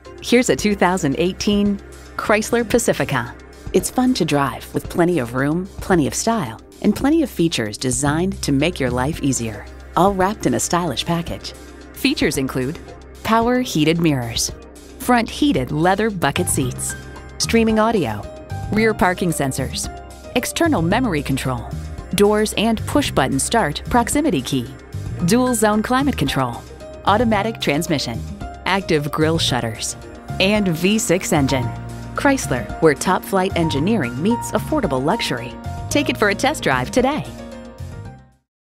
Here's a 2018 Chrysler Pacifica. It's fun to drive with plenty of room, plenty of style, and plenty of features designed to make your life easier, all wrapped in a stylish package. Features include power heated mirrors, front heated leather bucket seats, streaming audio, rear parking sensors, external memory control, doors and push-button start proximity key, dual zone climate control, automatic transmission, active grille shutters, and V6 engine. Chrysler, where top-flight engineering meets affordable luxury. Take it for a test drive today.